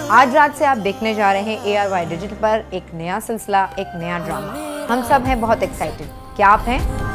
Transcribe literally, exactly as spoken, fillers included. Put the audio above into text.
आज रात से आप देखने जा रहे हैं ए आर वाई डिजिटल पर एक नया सिलसिला, एक नया ड्रामा। हम सब हैं बहुत एक्साइटेड। क्या आप हैं?